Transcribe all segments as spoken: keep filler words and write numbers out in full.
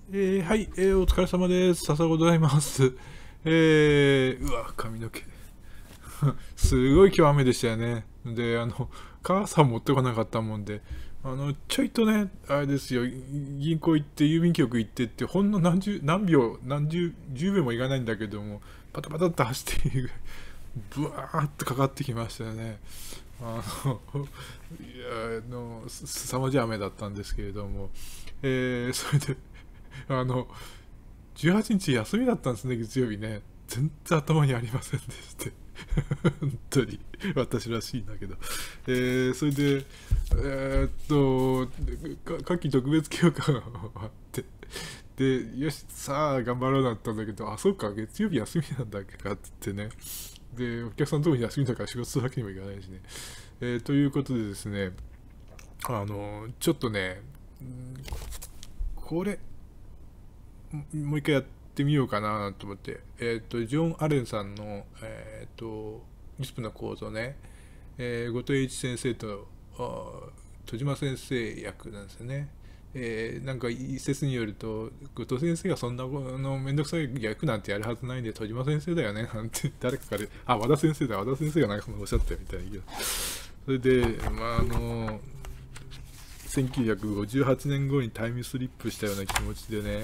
えー、はい、えー、お疲れ様です。笹子でございます。えー、うわ、髪の毛。すごい今日雨でしたよね。で、あの、傘持ってこなかったもんで、あの、ちょいとね、あれですよ、銀行行って、郵便局行ってって、ほんの何十、何秒、何十、十秒もいかないんだけども、パタパタって走って、ブワーってかかってきましたよね。あの、いや、あの、すさまじい雨だったんですけれども、えー、それで、あの、じゅうはちにち休みだったんですね、月曜日ね。全然頭にありませんでして。本当に私らしいんだけど。えー、それで、えーっと、夏季特別休暇が終わって、で、よし、さあ頑張ろうだったんだけど、あ、そうか、月曜日休みなんだっけかって言ってね。で、お客さんのとこに休みだから仕事するわけにもいかないしね。えー、ということでですね、あの、ちょっとね、これ、もう一回やってみようかなと思って、えっ、ー、と、ジョン・アレンさんの、えっ、ー、と、リスプの構造ね、えー、後藤栄一先生と戸島先生役なんですよね。えー、なんか一説によると、後藤先生がそんなのめんどくさい役なんてやるはずないんで、戸島先生だよねなんて誰かから、あ、和田先生だ、和田先生がなんかそのおっしゃったよみたいな。それで、まあ、あの、せんきゅうひゃくごじゅうはちねんごにタイムスリップしたような気持ちでね、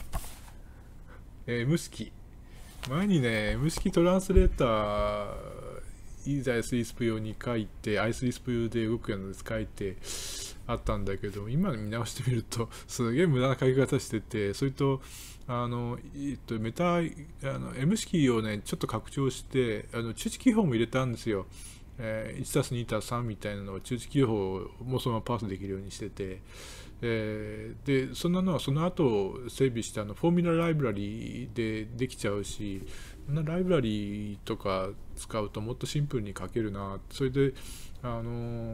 えー、ムスキ。前にね、ムスキトランスレーター、いざ アイスリスプ用に書いて、アイスリスプ用で動くようなやつ書いてあったんだけど、今見直してみると、すげえ無駄な書き方してて、それと、あの、えっと、メタ、あの、M 式をね、ちょっと拡張して、あの、中置記法も入れたんですよ。えー、いちたすにたすさんみたいなのを中置記法もそのままパスできるようにしてて、えー、でそんなのはその後整備したあのフォーミュラライブラリでできちゃうし、そんなライブラリとか使うともっとシンプルに書けるな。それであのー、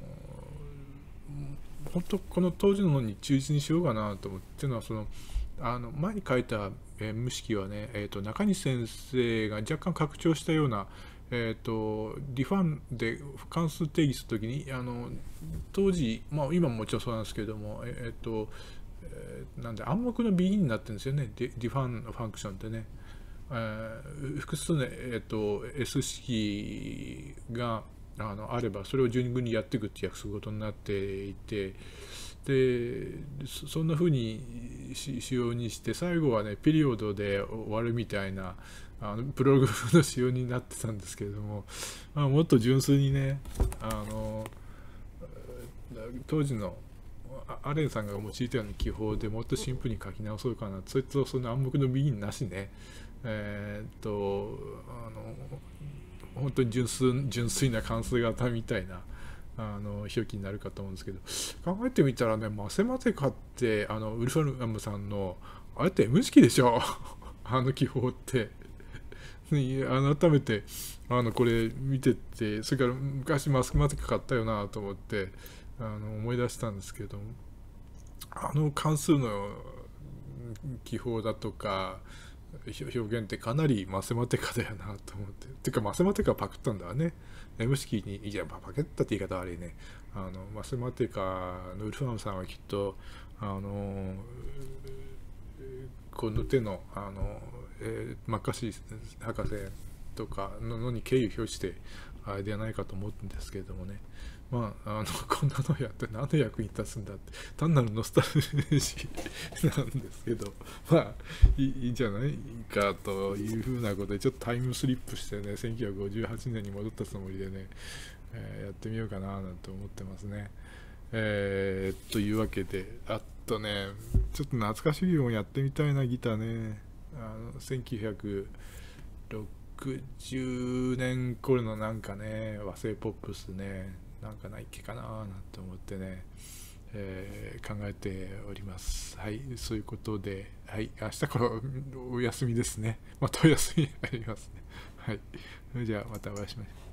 本当この当時ののに忠実にしようかなと思って、っていうのはそのあの前に書いた、えー、無式はね、えー、と中西先生が若干拡張したような、えー、とリファンで関数定義するときにあの当時、まあ、今ももちろんそうなんですけども、えっ、ー、と、えー、なんで暗黙の ビー になってるんですよね、ディファンのファンクションってね。えー、複数の、えー、と S 式があのあればそれを順繰りにやっていくって約束事になっていて、でそんな風に仕様にして最後はねピリオドで終わるみたいなあのプログラムの仕様になってたんですけれども、まあ、もっと純粋にねあの当時のアレンさんが用いたような技法でもっとシンプルに書き直そうかな、それとその暗黙のビギンなしね、えー、っとあの本当に純粋純粋な関数型みたいなあの表記になるかと思うんですけど、考えてみたらね、マセマテカってあのウルファルムさんのあれって M 式でしょあの記法って改めてあのこれ見てて、それから昔マスクマテカ買ったよなと思ってあの思い出したんですけど、あの関数の記法だとか表現ってかなりマセマテカだよなと思って、てかマセマテカパクったんだね。 M 式にいやパクったって言い方悪いね。あのマセマテカのウルファームさんはきっとあのこの手のあの、えー、マッカシー博士とかののに敬意を表してあれではないかと思うんですけれどもね。まあ、あのこんなのやって何の役に立つんだって単なるノスタルジーなんですけど、まあいいいんじゃないかというふうなことでちょっとタイムスリップしてね、せんきゅうひゃくごじゅうはちねんに戻ったつもりでね、えー、やってみようかななんて思ってますね。えー、というわけで、あとねちょっと懐かしい音やってみたいな、ギターね。あのせんきゅうひゃくろくじゅうねん頃のなんかね和製ポップスね、なんかないっけかななんて思ってね、えー、考えております。はい、そういうことで、はい、明日からお休みですね。またお休みありますね。はい、じゃあまたお会いしましょう。